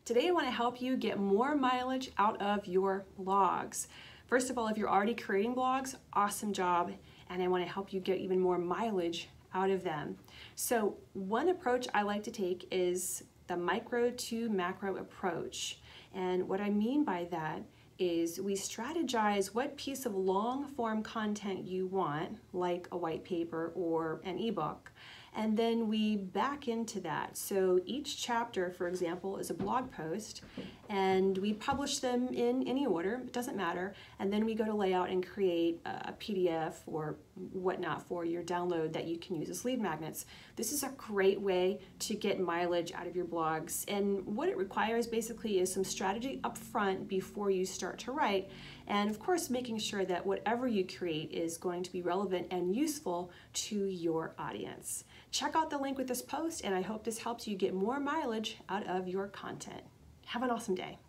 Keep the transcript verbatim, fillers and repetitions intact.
Today I want to help you get more mileage out of your blogs. First of all, if you're already creating blogs, awesome job, and I want to help you get even more mileage out of them. So one approach I like to take is the micro to macro approach. And what I mean by that is we strategize what piece of long form content you want, like a white paper or an ebook, and then we back into that. So each chapter, for example, is a blog post, and we publish them in any order, it doesn't matter, and then we go to layout and create a P D F or whatnot for your download that you can use as lead magnets. This is a great way to get mileage out of your blogs, and what it requires basically is some strategy up front before you start to write, and of course making sure that whatever you create is going to be relevant and useful to your audience. Check out the link with this post, and I hope this helps you get more mileage out of your content. Have an awesome day.